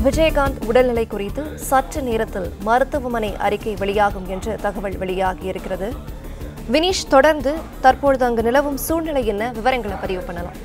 விஜயகாந்த் உடல்நிலை குறித்து சற்று நேரத்தில் மருத்துவமனை அறிக்கை வெளியாகும் என்று தகவல் வெளியாகியிருக்கிறது. வினீஷ், தொடர்ந்து தற்பொழுது அங்கு நிலவும் சூழ்நிலை என்ன, விவரங்களை பதிவு பண்ணலாம்.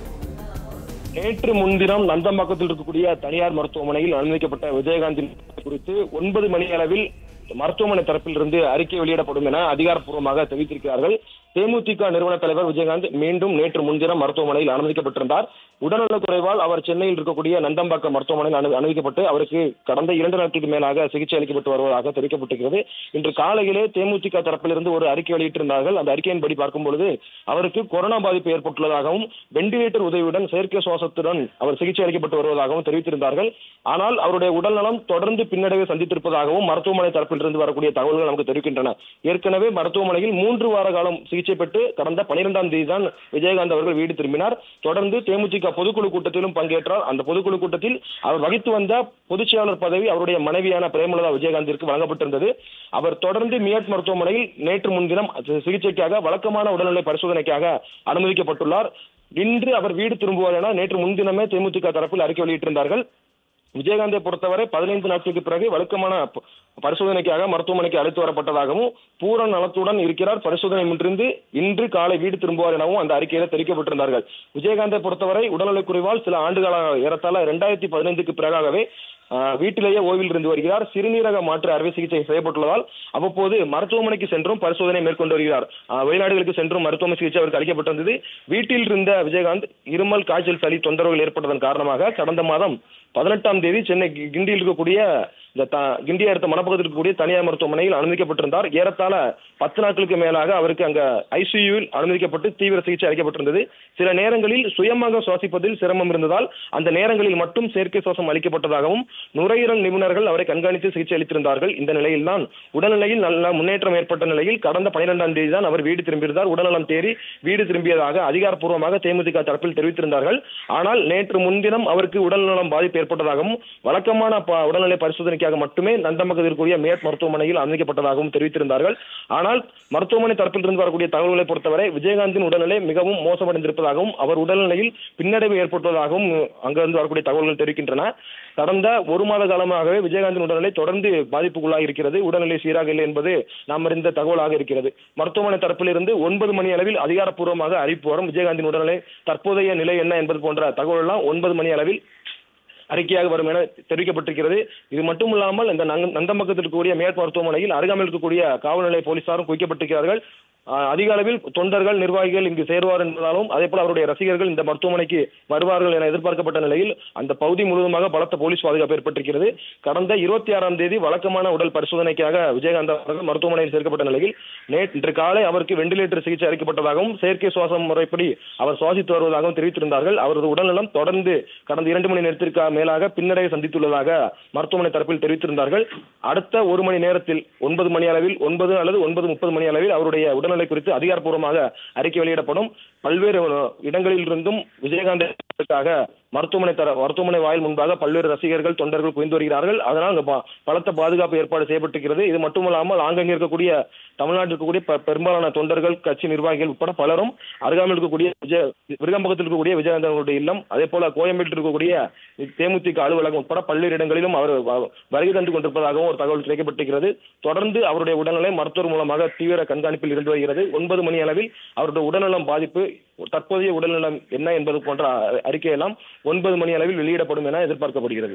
நேற்று முன்தினம் நந்தம்பாக்கத்தில் இருக்கக்கூடிய தனியார் மருத்துவமனையில் அனுமதிக்கப்பட்ட விஜயகாந்தின் குறித்து 9 மணி அளவில் மருத்துவமனை தரப்பில் இருந்து அறிக்கை வெளியிடப்படும் என அதிகாரப்பூர்வமாக தெரிவித்திருக்கிறார்கள். தேமுதிக நிறுவன தலைவர் விஜயகாந்த் மீண்டும் நேற்று முன்தினம் மருத்துவமனையில் அனுமதிக்கப்பட்டிருந்தார். உடல்நலக் குறைவால் அவர் சென்னையில் இருக்கக்கூடிய நந்தம்பாக்கம் மருத்துவமனையில் அனுமதிக்கப்பட்டு அவருக்கு கடந்த 2 நாட்களுக்கு மேலாக சிகிச்சை அளிக்கப்பட்டு வருவதாக தெரிவிக்கப்பட்டிருக்கிறது. இன்று காலையிலே தேமுதிக தரப்பிலிருந்து ஒரு அறிக்கை வெளியிட்டிருந்தார்கள். அந்த அறிக்கையின்படி பார்க்கும்பொழுது அவருக்கு கொரோனா பாதிப்பு ஏற்பட்டுள்ளதாகவும் வெண்டிலேட்டர் உதவியுடன் செயற்கை சுவாசத்துடன் அவர் சிகிச்சை அளிக்கப்பட்டு வருவதாகவும் தெரிவித்திருந்தார்கள். ஆனால் அவருடைய உடல்நலம் தொடர்ந்து பின்னடைவை சந்தித்திருப்பதாகவும் மருத்துவமனை தரப்பிலிருந்து வரக்கூடிய தகவல்கள் நமக்கு தெரிவிக்கின்றன. ஏற்கனவே மருத்துவமனையில் 3 வார காலம் சிகிச்சை பெற்று கடந்த 12ஆம் தேதி தான் விஜயகாந்த் அவர்கள் வீடு திரும்பினார். தொடர்ந்து தேமுதிக பொதுக்குழு கூட்டத்திலும் பங்கேற்றார். அந்த பொதுக்குழு கூட்டத்தில் அவர் வகித்து வந்த பொதுச் செயலாளர் பதவி அவருடைய மனைவியான பிரேமலதா விஜயகாந்திற்கு வழங்கப்பட்டிருந்தது. அவர் தொடர்ந்து மியட் மருத்துவமனையில் நேற்று முன்தினம் சிகிச்சைக்காக வழக்கமான உடல்நிலை பரிசோதனைக்காக அனுமதிக்கப்பட்டுள்ளார். இன்று அவர் வீடு திரும்புவார் என நேற்று முன்தினமே தேமுதிக தரப்பில் அறிக்கை வெளியிட்டிருந்தார்கள். விஜயகாந்தை பொறுத்தவரை 15 நாட்களுக்கு பிறகு வழக்கமான பரிசோதனைக்காக மருத்துவமனைக்கு அழைத்து வரப்பட்டதாகவும் பூரண நலத்துடன் இருக்கிறார், பரிசோதனை முன்றிருந்து இன்று காலை வீடு திரும்புவார் எனவும் அந்த அறிக்கையில தெரிவிக்கப்பட்டிருந்தார்கள். விஜயகாந்தை பொறுத்தவரை உடல்நலக் குறைவால் சில ஆண்டுகால ஏறத்தாழ 2015க்கு பிறகாகவே வீட்டிலேயே ஓய்வில் இருந்து வருகிறார். சிறுநீரக மாற்று அறுவை சிகிச்சை செய்யப்பட்டுள்ளதால் அவ்வப்போது மருத்துவமனைக்கு சென்றும் பரிசோதனை மேற்கொண்டு வருகிறார். வெளிநாடுகளுக்கு சென்றும் மருத்துவ சிகிச்சை அவருக்கு அளிக்கப்பட்டிருந்தது. வீட்டில் இருந்த விஜயகாந்த் இருமல், காய்ச்சல், சளி தொந்தரவுகள் ஏற்பட்டதன் காரணமாக கடந்த மாதம் 18ஆம் தேதி சென்னை கிண்டியில் இருக்கக்கூடிய கிண்டியை அடுத்த மணப்பக்கத்தில் இருக்கக்கூடிய தனியார் மருத்துவமனையில் அனுமதிக்கப்பட்டிருந்தார். ஏறத்தாழ 10 நாட்களுக்கு மேலாக அவருக்கு அங்க ஐசியூவில் அனுமதிக்கப்பட்டு தீவிர சிகிச்சை அளிக்கப்பட்டிருந்தது. சில நேரங்களில் சுயமாக சுவாசிப்பதில் சிரமம் இருந்ததால் அந்த நேரங்களில் மட்டும் செயற்கை சுவாசம் அளிக்கப்பட்டதாகவும் நுரையீரல் நிபுணர்கள் அவரை கண்காணித்து சிகிச்சை அளித்திருந்தார்கள். இந்த நிலையில் தான் உடல்நிலையில் நல்ல முன்னேற்றம் ஏற்பட்ட நிலையில் கடந்த 12ஆம் தேதி தான் அவர் வீடு திரும்பியிருந்தார். உடல்நலம் தேறி வீடு திரும்பியதாக அதிகாரப்பூர்வமாக தேமுதிக தரப்பில் தெரிவித்திருந்தார்கள். ஆனால் நேற்று முன்தினம் அவருக்கு உடல்நலம் பாதிப்பு ஏற்பட்டதாகவும் வழக்கமான உடல்நிலை பரிசோதனை மட்டுமே நந்தம்பாக்கத்தில் இருக்கக்கூடிய மியட் மருத்துவமனையில் அனுமதிக்கப்பட்டதாகவும் தெரிவித்திருந்தார்கள். ஆனால் மருத்துவமனை தரப்பில் இருந்து வரக்கூடிய தகவல்களை பொறுத்தவரை விஜயகாந்தின் உடல்நிலை மிகவும் மோசமடைந்திருப்பதாகவும் அவர் உடல்நிலையில் பின்னடைவு ஏற்பட்டதாகவும் அங்கிருந்து வரக்கூடிய தகவல்கள் தெரிவிக்கின்றன. கடந்த 1 மாத காலமாகவே விஜயகாந்தின் உடல்நிலை தொடர்ந்து பாதிப்புக்குள்ளாக இருக்கிறது. உடல்நிலை சீராக இல்லை என்பது நாம் அறிந்த தகவலாக இருக்கிறது. மருத்துவமனை தரப்பில் இருந்து 9 மணி அளவில் அதிகாரப்பூர்வமாக அறிவிப்பு வரும். விஜயகாந்தின் உடல்நிலை தற்போதைய நிலை என்ன என்பது போன்ற தகவல் எல்லாம் 9 மணி அளவில் அறிக்கையாக வரும் என தெரிவிக்கப்பட்டிருக்கிறது. இது மட்டுமில்லாமல் இந்த நந்தம்பாக்கத்தில் இருக்கக்கூடிய மேற்கு மருத்துவமனையில் அருகாமையில் இருக்கக்கூடிய காவல் நிலைய போலீசாரும் குவிக்கப்பட்டிருக்கிறார்கள். அதிக அளவில் தொண்டர்கள், நிர்வாகிகள் இங்கு சேருவார் என்பதாலும் அதே போல அவருடைய ரசிகர்கள் இந்த மருத்துவமனைக்கு வருவார்கள் என எதிர்பார்க்கப்பட்ட நிலையில் அந்த பகுதி முழுவதுமாக பலத்த போலீஸ் பாதுகாப்பு ஏற்பட்டிருக்கிறது. கடந்த 26ஆம் தேதி வழக்கமான உடல் பரிசோதனைக்காக விஜயகாந்த் அவர்கள் மருத்துவமனையில் சேர்க்கப்பட்ட நிலையில் நேற்று காலை அவருக்கு வெண்டிலேட்டர் சிகிச்சை அளிக்கப்பட்டதாகவும் செயற்கை சுவாசம் முறைப்படி அவர் சுவாசித்து வருவதாகவும் தெரிவித்திருந்தார்கள். அவரது உடல்நலம் தொடர்ந்து கடந்த 2 மணி நேரத்திற்கு மேலாக பின்னடைவை சந்தித்துள்ளதாக மருத்துவமனை தரப்பில் தெரிவித்திருந்தார்கள். அடுத்த 1 மணி நேரத்தில் 9 மணி அளவில் 9 அல்லது 9:30 மணி அளவில் அவருடைய உடல்நிலை குறித்து அதிகாரப்பூர்வமாக அறிக்கை வெளியிடப்படும். பல்வேறு இடங்களில் இருந்தும் விஜயகாந்த் மருத்துவமனை வாயில் முன்பாக பல்வேறு ரசிகர்கள், தொண்டர்கள் குவிந்து வருகிறார்கள். அதனால் பலத்த பாதுகாப்பு ஏற்பாடு செய்யப்பட்டிருக்கிறது. இது மட்டுமல்லாமல் ஆங்கங்கே இருக்கக்கூடிய தமிழ்நாட்டில் இருக்கக்கூடிய பெரும்பாலான தொண்டர்கள், கட்சி நிர்வாகிகள் உட்பட பலரும் அருகாமையில் இருக்கக்கூடிய விருகம்பக்கத்தில் இருக்கக்கூடிய விஜயகாந்த் அவருடைய இல்லம், அதே போல கோயம்பேட்டில் இருக்கக்கூடிய தேமுதிக அலுவலகம் உட்பட பல்வேறு இடங்களிலும் அவர் வருகை தந்து கொண்டிருப்பதாகவும் ஒரு தகவல் கிடைக்கப்பட்டிருக்கிறது. தொடர்ந்து அவருடைய உடல்நிலை மருத்துவர் மூலமாக தீவிர கண்காணிப்பில் இருந்து வருகிறது. 9 மணி அளவில் அவருடைய உடல்நலம் பாதிப்பு, தற்போதைய உடல்நலம் என்ன என்பது போன்ற அறிக்கையெல்லாம் 9 மணி அளவில் வெளியிடப்படும் என எதிர்பார்க்கப்படுகிறது.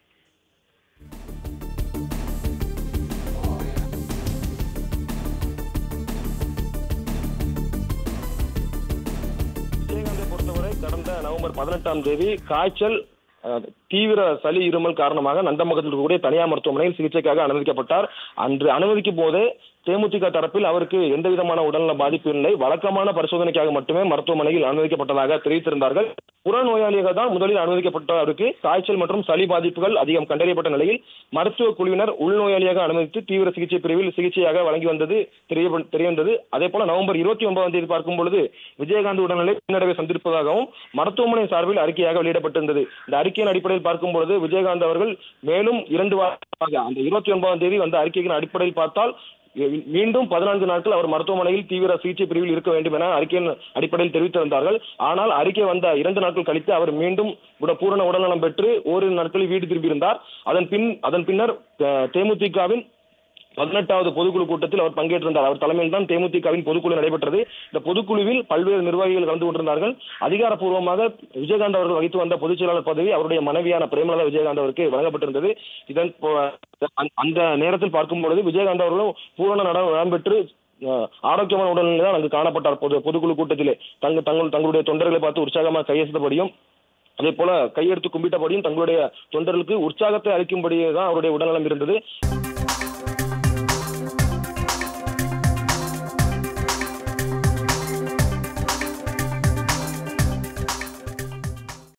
விஜயகாந்தை பொறுத்தவரை கடந்த நவம்பர் 18ஆம் தேதி காய்ச்சல், தீவிர சளி, இருமல் காரணமாக நந்தம்பாக்கத்தில் இருக்கக்கூடிய தனியார் மருத்துவமனையில் சிகிச்சைக்காக அனுமதிக்கப்பட்டார். அன்று அனுமதிக்கும் போதே தேமுதிக தரப்பில் அவருக்கு எந்த விதமான உடல்நல பாதிப்பு இல்லை, வழக்கமான பரிசோதனைக்காக மட்டுமே மருத்துவமனையில் அனுமதிக்கப்பட்டதாக தெரிவித்திருந்தார்கள். புறநோயாளியாக தான் முதலில் அனுமதிக்கப்பட்ட அவருக்கு காய்ச்சல் மற்றும் சளி பாதிப்புகள் அதிகம் கண்டறியப்பட்ட நிலையில் மருத்துவ குழுவினர் உள்நோயாளியாக அனுமதித்து தீவிர சிகிச்சை பிரிவில் சிகிச்சையாக வழங்கி வந்தது தெரியவந்தது. அதே போல நவம்பர் 29ஆம் தேதி பார்க்கும் பொழுது விஜயகாந்த் உடல்நிலை பின்னடைவை சந்திருப்பதாகவும் மருத்துவமனை சார்பில் அறிக்கையாக வெளியிடப்பட்டிருந்தது. இந்த அறிக்கையின் அடிப்படையில் பார்க்கும் பொழுது விஜயகாந்த் அவர்கள் மேலும் 2 வாரமாக அந்த 29ஆம் தேதி வந்த அறிக்கையின் அடிப்படையில் பார்த்தால் மீண்டும் 14 நாட்கள் அவர் மருத்துவமனையில் தீவிர சிகிச்சை பிரிவில் இருக்க வேண்டும் என அறிக்கையின் அடிப்படையில் தெரிவித்திருந்தார்கள். ஆனால் அறிக்கை வந்த 2 நாட்கள் கழித்து அவர் மீண்டும் பூரண உடல்நலம் பெற்று ஓரிரு நாட்களில் வீடு திரும்பியிருந்தார். அதன் பின்னர் தேமுதிகவின் 18வது பொதுக்குழு கூட்டத்தில் அவர் பங்கேற்றிருந்தார். அவர் தலைமையில் தான் தேமுதிகவின் பொதுக்குழு நடைபெற்றது. இந்த பொதுக்குழுவில் பல்வேறு நிர்வாகிகள் கலந்து கொண்டிருந்தார்கள். அதிகாரப்பூர்வமாக விஜயகாந்த் அவர்கள் வகித்து வந்த பொதுச் செயலாளர் பதவி அவருடைய மனைவியான பிரேமலதா விஜயகாந்த் அவருக்கு வழங்கப்பட்டிருந்தது. அந்த நேரத்தில் பார்க்கும் பொழுது விஜயகாந்த் அவர்களும் பூரண நலம் பெற்று ஆரோக்கியமான உடல்நிலை தான் அங்கு காணப்பட்டார். பொதுக்குழு கூட்டத்திலே தங்களுடைய தொண்டர்களை பார்த்து உற்சாகமாக கையெழுத்தபடியும் அதே போல கையெடுத்து கும்பிட்டபடியும் தங்களுடைய தொண்டர்களுக்கு உற்சாகத்தை அளிக்கும்படியே தான் அவருடைய உடல்நலம் இருந்தது.